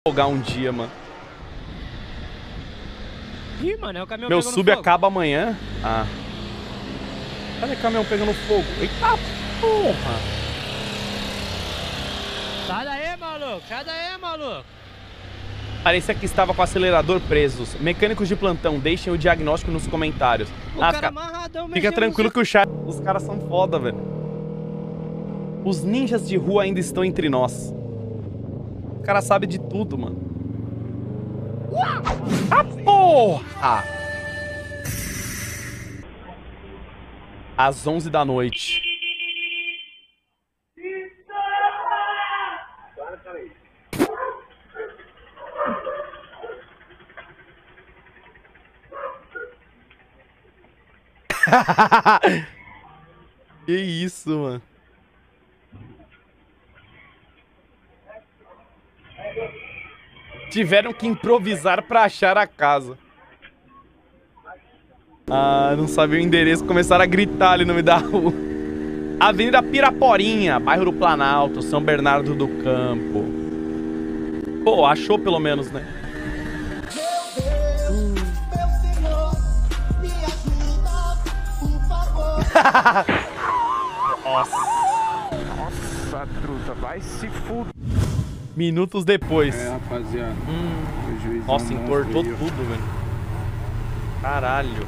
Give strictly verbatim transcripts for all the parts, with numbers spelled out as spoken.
jogar um dia, mano. Ih, mano, é o caminhão Meu pegando sub fogo. acaba amanhã. Ah. Cadê o caminhão pegando fogo? Eita porra! Sai daí, maluco! Sai daí, maluco! Parecia que estava com o acelerador presos. Mecânicos de plantão, deixem o diagnóstico nos comentários. O ah, cara fica, amarradão, fica mexendo tranquilo no... que o chat... Os caras são foda, velho. Os ninjas de rua ainda estão entre nós. O cara sabe de tudo, mano. Ah, porra! Às onze da noite. Que isso, mano. Tiveram que improvisar pra achar a casa. Ah, não sabia o endereço. Começaram a gritar ali no meio da rua. Avenida Piraporinha, bairro do Planalto, São Bernardo do Campo. Pô, achou pelo menos, né? Nossa. Nossa, truta, vai se fuder. Minutos depois. É, rapaziada. Hum. Nossa, entortou tudo, velho. Caralho.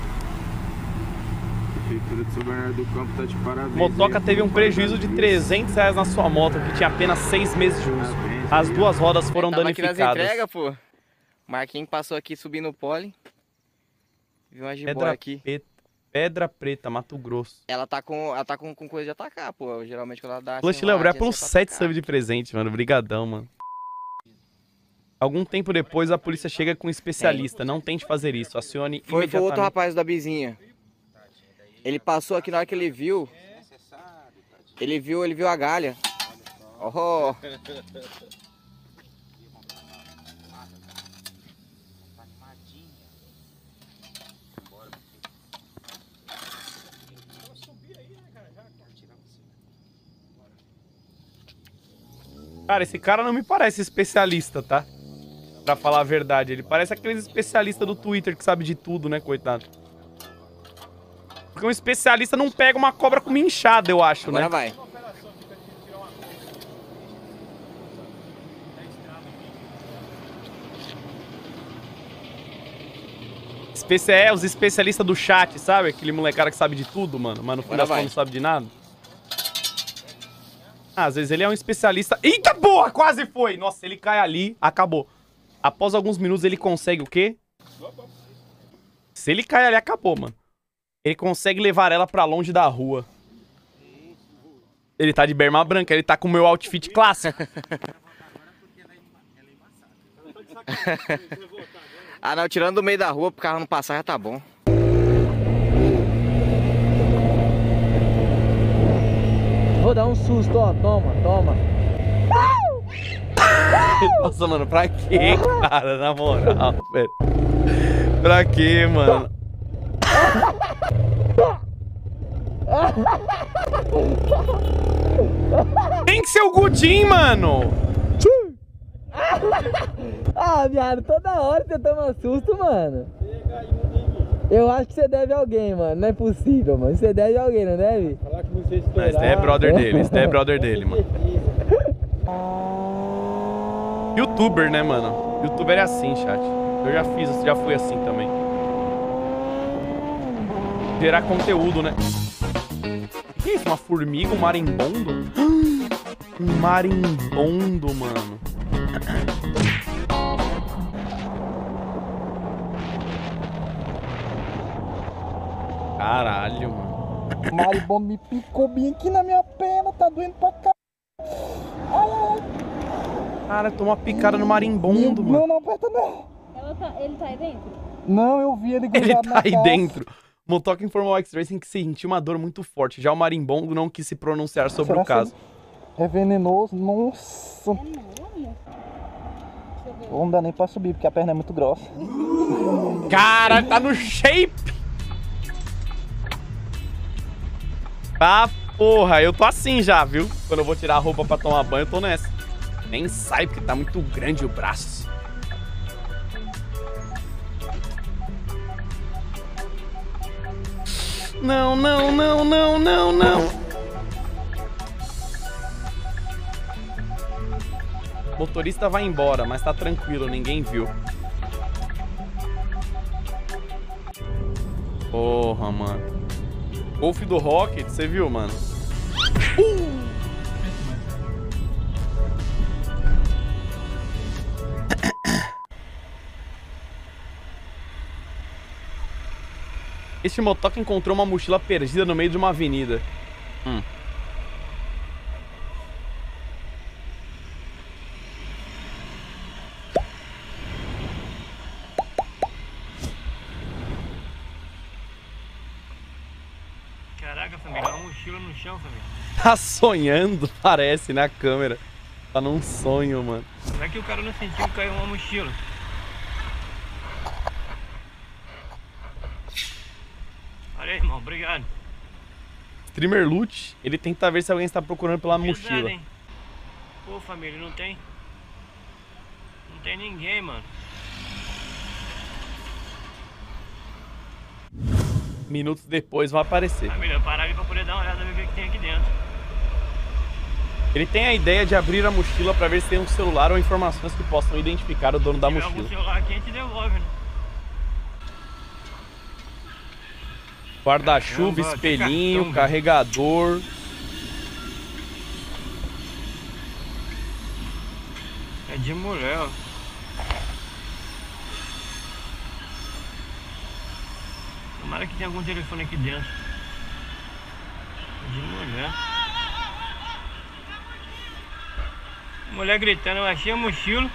Prefeitura de São Bernardo do Campo tá de parabéns. Motoca aí, teve um prejuízo de parabéns. trezentos reais na sua moto, que tinha apenas seis meses de uso. As duas rodas foram Tava aqui nas danificadas. entregas, pô. Marquinhos passou aqui subindo o pole. Viu uma jiboia Pedra, aqui. Pe- Pedra Preta, Mato Grosso. Ela tá com, ela tá com, com coisa de atacar, pô. Geralmente quando ela dá Flush assim, Léo, ela é pelos assim pra sete atacar. subs de presente, mano. Brigadão, mano. Algum tempo depois, a polícia chega com um especialista. Não tente fazer isso. Acione Foi, foi imediatamente. outro rapaz da vizinha. Ele passou aqui na hora que ele viu. Ele viu, ele viu a galha. Oh. Cara, esse cara não me parece especialista, tá? Pra falar a verdade. Ele parece aqueles especialistas do Twitter que sabe de tudo, né, coitado? Porque um especialista não pega uma cobra com uma inchada, eu acho, Agora né? vai. Especia é, os especialistas do chat, sabe? Aquele molecada que sabe de tudo, mano. Mas no fim Agora das vai. contas não sabe de nada. Ah, às vezes ele é um especialista... Eita porra, quase foi! Nossa, ele cai ali, acabou. Após alguns minutos ele consegue o quê? Se ele cai ali, acabou, mano. Ele consegue levar ela pra longe da rua. Ele tá de berma branca, ele tá com o meu outfit clássico. Ah não, tirando do meio da rua pro carro não passar já tá bom. Vou dar um susto, ó. Toma, toma. Nossa, mano, pra quê, cara? Na moral, velho. Pra quê, mano? Tem que ser o Gudim, mano! Ah, viado, toda hora você toma susto, mano. Eu acho que você deve a alguém, mano. Não é possível, mano. Você deve a alguém, não deve? Não, esse daí é brother dele, esse daí é brother dele, mano. Youtuber, né, mano? Youtuber é assim, chat. Eu já fiz, já fui assim também. Gerar conteúdo, né? O que é isso? Uma formiga, um marimbondo? Um marimbondo, mano. Caralho, mano. O marimbondo me picou bem aqui na minha perna, tá doendo pra cá. Ai, ai. Cara, tomou uma picada no marimbondo, Não, mano. não aperta não. Ela tá, ele tá aí dentro? Não, eu vi ele grudado Ele na tá aí calça. dentro. Motoca informou ao X-Racing que sentiu uma dor muito forte. Já o marimbondo não quis se pronunciar sobre Será o caso. que é venenoso? Nossa. É mesmo? Deixa eu ver. Não dá nem pra subir, porque a perna é muito grossa. Cara, tá no shape! Ah, porra, eu tô assim já, viu? Quando eu vou tirar a roupa pra tomar banho, eu tô nessa. Nem sai, porque tá muito grande o braço. Não, não, não, não, não, não. O motorista vai embora, mas tá tranquilo, ninguém viu. Porra, mano. Golf do Rocket, você viu, mano? Uh! Este motoca encontrou uma mochila perdida no meio de uma avenida. Hum. Caraca, família, uma mochila no chão, família. Tá sonhando, parece, na câmera. Tá num sonho, mano. Será que o cara não sentiu que caiu uma mochila? Olha aí, irmão, obrigado. Streamer Loot, ele tenta ver se alguém está procurando pela Pesado, mochila. hein? Pô, família, não tem... Não tem ninguém, mano. Minutos depois vai aparecer. Família, parar ali pra poder dar uma olhada e ver o que tem aqui dentro. Ele tem a ideia de abrir a mochila pra ver se tem um celular ou informações que possam identificar o dono da Se tiver mochila. algum celular aqui, a gente devolve, né? Guarda-chuva, Caramba, espelhinho, que cartão, carregador. É de mulher, ó. Tomara que tenha algum telefone aqui dentro. É de mulher. Mulher gritando, eu achei a mochila.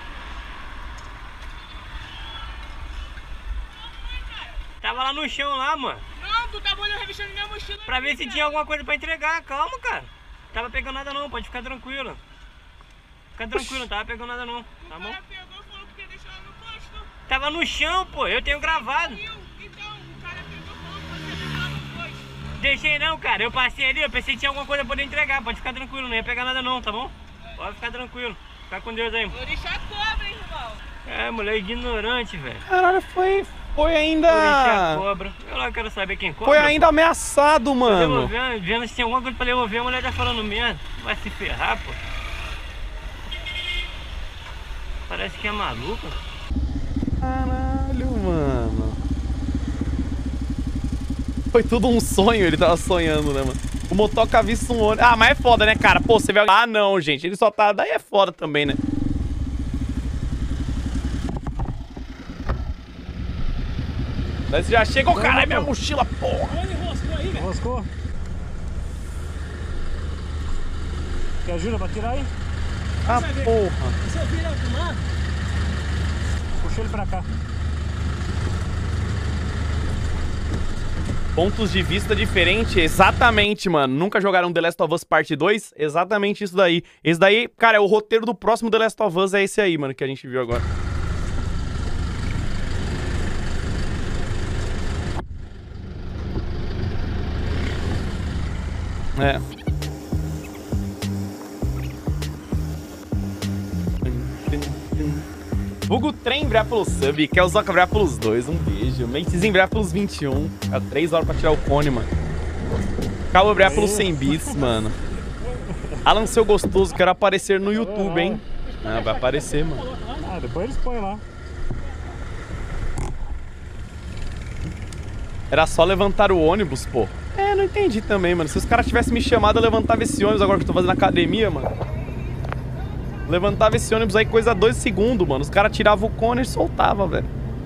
Tava lá no chão lá, mano. Não, tu tava olhando revistando minha mochila. Pra ver se cara. tinha alguma coisa pra entregar. Calma, cara. Tava pegando nada não, pode ficar tranquilo. Fica tranquilo, não tava pegando nada não. Tá bom? O cara pegou e falou que ia deixar lá no posto. Tava no chão, pô. Eu tenho gravado. Viu? Então, o cara pegou e falou que você ia deixar lá no posto. Deixei não, cara. Eu passei ali, eu pensei que tinha alguma coisa pra poder entregar. Pode ficar tranquilo, não ia pegar nada não, tá bom? Pode ficar tranquilo. Fica com Deus aí. Vou deixar cobra, hein, irmão. É, mulher ignorante, velho. Caralho, foi, foi Vou deixar a ainda... cobra. Eu lá quero saber quem cobra. Foi ainda ameaçado, Tô mano. devolvendo, vendo se tinha alguma coisa pra devolver, a mulher tá falando merda. Vai se ferrar, pô. Parece que é maluca. Caralho, mano. Foi tudo um sonho, ele tava sonhando, né, mano? O motoca avista um ônibus. Ah, mas é foda, né, cara? Pô, você vê... Ah, não, gente. Ele só tá... Daí é foda também, né? Daí você já chega... Ô, caralho, minha mochila, porra. Ele roscou aí, velho. Roscou? Quer ajuda pra tirar aí? Ah, porra. Você vira fumar? Puxa ele pra cá. Pontos de vista diferentes, exatamente, mano. Nunca jogaram The Last of Us Parte dois? Exatamente isso daí. Esse daí, cara, é o roteiro do próximo The Last of Us, é esse aí, mano, que a gente viu agora. É. Bugo Trem virar pelo sub, quer usar virar pelos dois, um beijo. Mentes virar pelos vinte e um. É três horas pra tirar o cone, mano. Cabo virar pelos cem bits, mano. Alan, seu gostoso, quero aparecer no YouTube, hein? Ah, vai aparecer, mano. Ah, depois eles põem lá. Era só levantar o ônibus, pô. É, não entendi também, mano. Se os caras tivessem me chamado, eu levantava esse ônibus agora que eu tô fazendo academia, mano. Levantava esse ônibus aí coisa dois segundos, mano. Os caras tiravam o cone e soltavam, velho.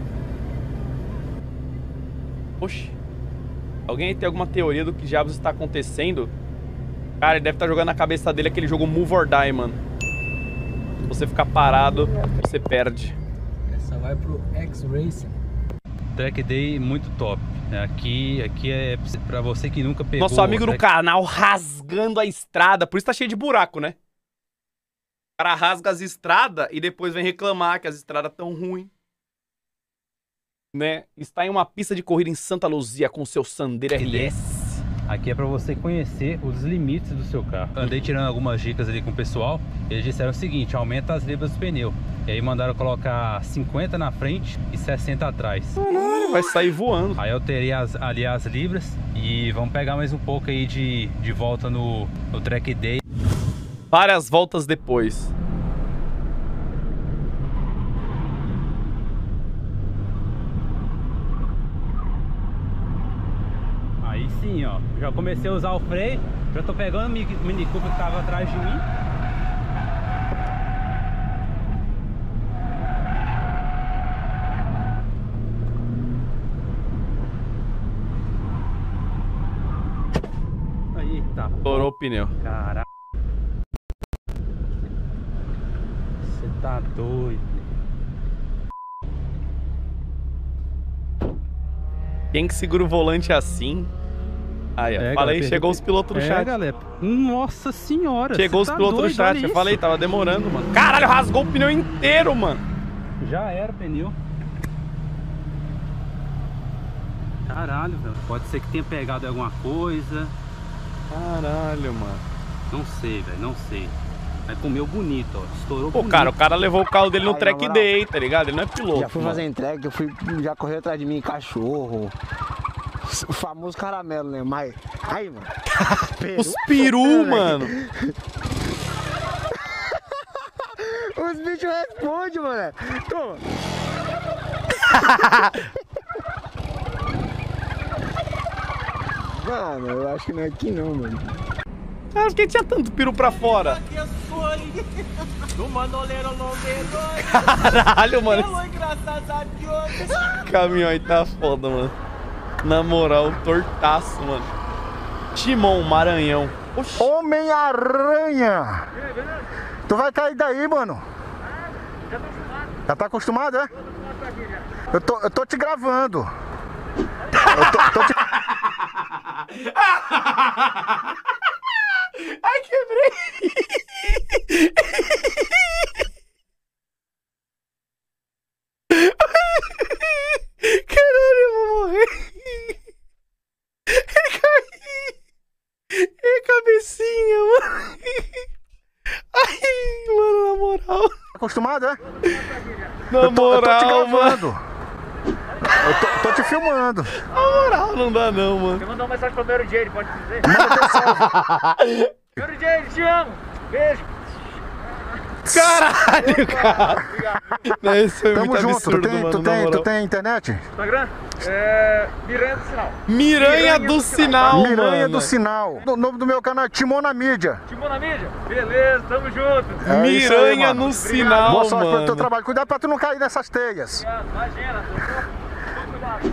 Oxi. Alguém aí tem alguma teoria do que diabos está acontecendo? Cara, ele deve estar jogando na cabeça dele aquele jogo Move or Die, mano. Se você ficar parado, você perde. Essa vai pro X-Racing. Track Day muito top. Aqui, aqui é pra você que nunca pegou... Nosso amigo no track... canal rasgando a estrada. Por isso tá cheio de buraco, né? O cara rasga as estradas e depois vem reclamar que as estradas tão ruins. Né? Está em uma pista de corrida em Santa Luzia com seu Sandero R S. Aqui é para você conhecer os limites do seu carro. Andei tirando algumas dicas ali com o pessoal. Eles disseram o seguinte: aumenta as libras do pneu. E aí mandaram colocar cinquenta na frente e sessenta atrás. Caralho, vai sair voando. Aí eu terei as, ali as libras e vamos pegar mais um pouco aí de, de volta no, no track day. Várias voltas depois. Aí sim, ó, já comecei a usar o freio, já tô pegando o Mini Cooper que tava atrás de mim. Eita, estourou o pneu. Caraca. Você tá doido. Quem que segura o volante assim? Aí, ó. É, falei, galera, chegou os pilotos do é, chat. galera. Nossa senhora. Chegou os tá pilotos doido, do chat. olha Eu isso. falei, tava demorando, mano. Caralho, rasgou o pneu inteiro, mano. Já era o pneu. Caralho, velho. Pode ser que tenha pegado alguma coisa. Caralho, mano. Não sei, velho. Não sei. Mas comeu bonito, ó. Estourou Pô, bonito. cara, o cara levou o carro dele no Aí, track na moral, day, tá ligado? Ele não é piloto. Já fui mano. fazer entrega, eu fui, já correu atrás de mim cachorro. O famoso caramelo, né? Mas. Aí, mano. Peru. Os peru, mano. Os bichos respondem, mano. Toma. Mano, eu acho que não é aqui não, mano. Cara, por que tinha tanto peru pra fora? Caralho, mano. Esse caminhão aí tá foda, mano. Na moral, tortaço, mano. Timão, Maranhão. Oxi. Homem-Aranha! Tu vai cair daí, mano. Já tá acostumado, é? Eu tô, eu tô te gravando. Eu tô, tô te... Ai, quebrei. Caralho, eu vou morrer. É cabecinha, mano. Ai, mano, na moral. acostumado, é? Na eu tô, moral, eu tô te mano. gravando. Eu tô, tô te filmando. Na moral, não dá não, mano. Eu mandar uma mensagem pro Mary Jane, pode dizer? Manda ter salve. Mary Jane, te amo. Beijo. Caralho, cara. Não, isso foi Tamo muito junto. absurdo, tu, tem, mano, tu, na tem, moral. tu tem internet? Instagram? É... Miranha do Sinal. Miranha do Sinal, Miranha mano. do Sinal. O nome do meu canal é Timão na Mídia. Timão na mídia? Beleza, tamo junto. É isso aí, Miranha mano. no Sinal, Boa sorte mano. pro teu trabalho. Cuidado pra tu não cair nessas teias. Obrigado, imagina. Tô cuidado.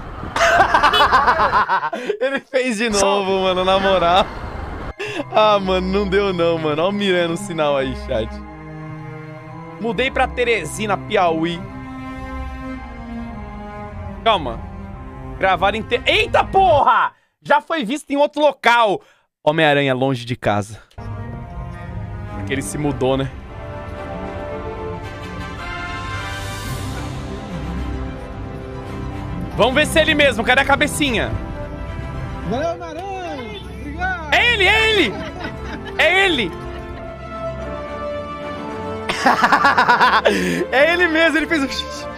Ele fez de novo, mano, na moral. Ah, mano, não deu não, mano. Olha o Miranha no Sinal aí, chat. Mudei pra Teresina, Piauí. Calma. Gravar em... Te... Eita, porra! Já foi visto em outro local. Homem-Aranha longe de casa. Porque ele se mudou, né? Vamos ver se é ele mesmo. Cadê a cabecinha? Valeu, Maranhão! Obrigado! É ele, é ele! É ele! É ele mesmo, ele fez um...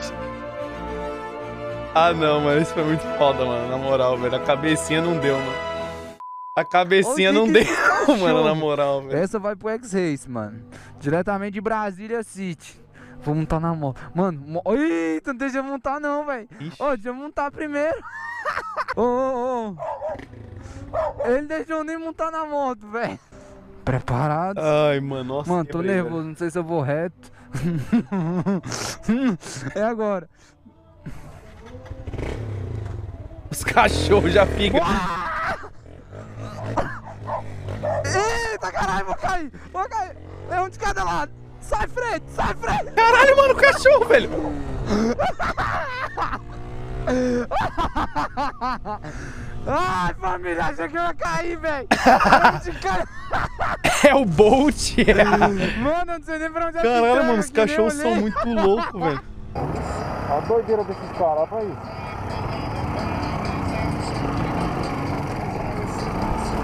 Ah, não, mano, isso foi muito foda, mano, na moral, velho. A cabecinha não deu, mano. A cabecinha Onde não que deu, esse cachorro? mano, na moral, velho. Essa vai pro X-Race, mano. Diretamente de Brasília City. Vou montar na moto. Mano, mo... eita, não deixa eu montar não, velho. Ô, deixa eu montar primeiro. Ô, ô, ô. Ele deixou nem montar na moto, velho. Preparados? Ai, mano, nossa. Mano, tô quebrei, nervoso, velho. não sei se eu vou reto. É agora. Os cachorros já ficam... Eita, caralho, vou cair. Vou cair. É um de cada lado. Sai frente, sai frente. Caralho, mano, o cachorro, velho. Ai, família, achei que eu ia cair, velho. É o Bolt. Mano, eu não sei nem pra onde é que Caralho, entrega mano, os aqui, nem cachorros são olhei. muito loucos, velho. A doideira desses caras, olha pra isso.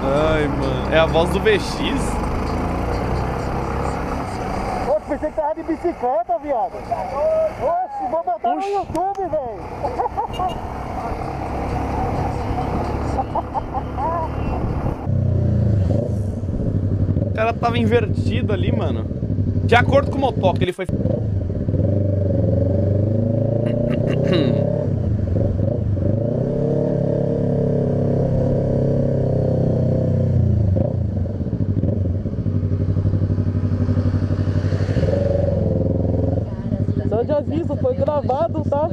Ai, mano. É a voz do V X? Ô, pensei que tava de bicicleta, viado. Oxe, vou botar Oxi. no YouTube, velho. O cara tava invertido ali, mano. De acordo com o motoca, ele foi... Só de aviso, foi gravado, tá?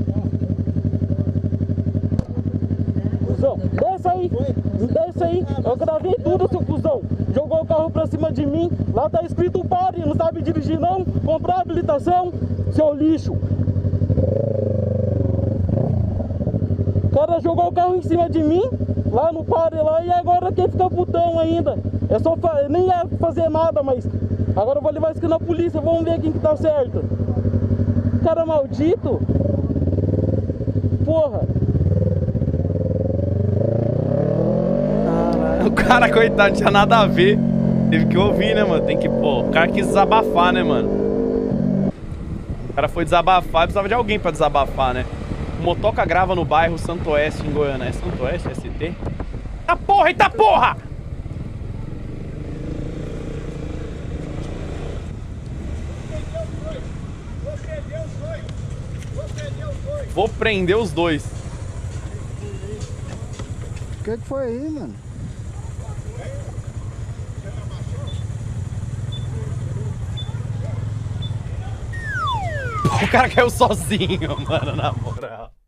Cusão, desce aí, desce aí, eu gravei tudo, seu cuzão. Jogou o carro pra cima de mim, lá tá escrito pare, não sabe dirigir não, comprar habilitação, seu lixo. O cara jogou o carro em cima de mim, lá no pare lá, e agora quer ficar putão ainda. É só, fa... nem ia fazer nada, mas agora eu vou levar isso aqui na polícia, vamos ver quem que tá certo. Cara maldito. Porra. O cara, coitado, tinha nada a ver. Teve que ouvir, né, mano? Tem que, pô, o cara quis desabafar, né, mano? O cara foi desabafar, precisava de alguém pra desabafar, né? O motoca grava no bairro Santo Oeste, em Goiânia. É Santo Oeste, S T? Eita porra, eita porra! Vou prender os dois. O que que foi aí, mano? O cara caiu sozinho, mano, na moral.